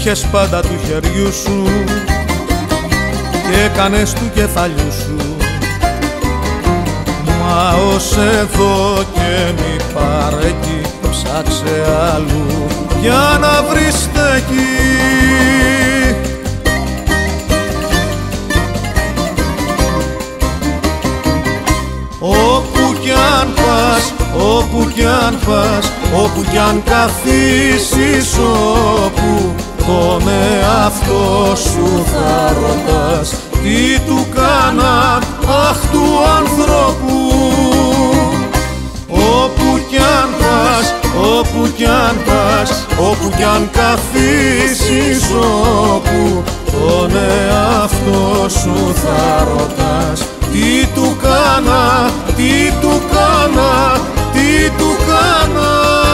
είχες πάντα του χεριού σου και έκανες του κεφαλιού σου. Μα ως εδώ και μη παρέκει, ψάξε αλλού για να βρεις στέκει. Όπου κι αν πας, όπου κι αν πας, όπου κι αν καθίσεις, όπου τον εαυτό σου θα ρωτάς τι του κάνα, αχ, του ανθρώπου. Όπου κι αν πας, όπου κι αν πας, όπου κι αν καθίσεις, όπου τον εαυτό σου θα ρωτάς τι του κάνα, τι του κάνα, τι του κάνα,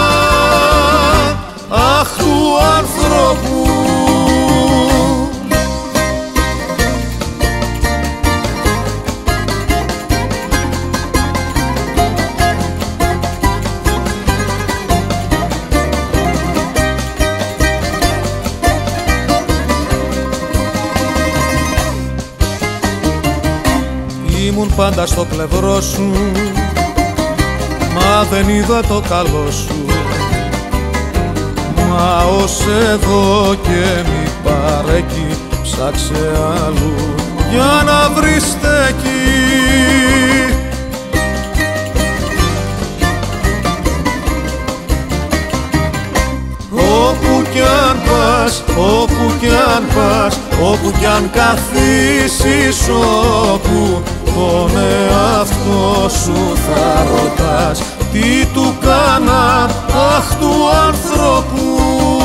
αχ, του ανθρώπου. Ήμουν πάντα στο πλευρό σου, μα δεν είδα το καλό σου. Μα ως εδώ και μη παρέκει, ψάξε αλλού για να βρεις στέκει. Όπου κι αν πας, όπου κι αν πας, όπου κι αν καθίσεις, όπου τον εαυτό σου θα ρωτάς τι του κάνα, αχ, του ανθρώπου.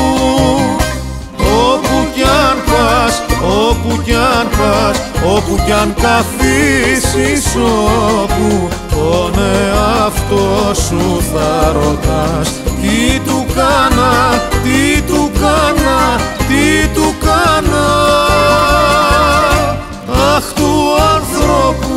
Όπου κι αν πας, όπου κι αν πας, όπου κι αν καθίσεις, όπου τον εαυτό σου θα ρωτάς τι του κάνα, τι του κάνα, τι του κάνα, αχ, του ανθρώπου.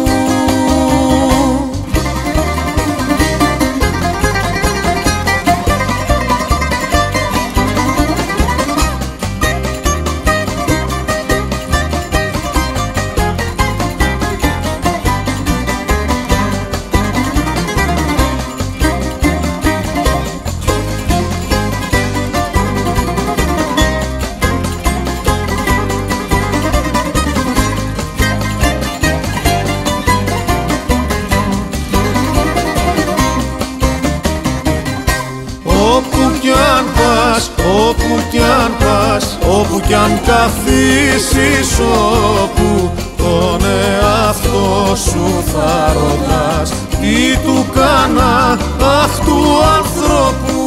Όπου κι αν πας, όπου κι αν πας, όπου κι αν καθίσεις, όπου τον εαυτό σου θα ρωτάς τι του κάνα, αχ, του ανθρώπου.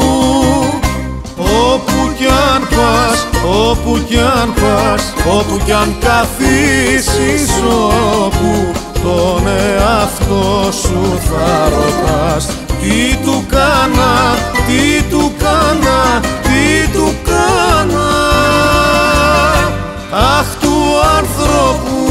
Όπου κι αν πας, όπου κι αν πας, όπου κι αν καθίσεις, όπου τον εαυτό σου θα ρωτάς τι του κάνα, τι του κάνα, τι του κάνα, αχ, του ανθρώπου.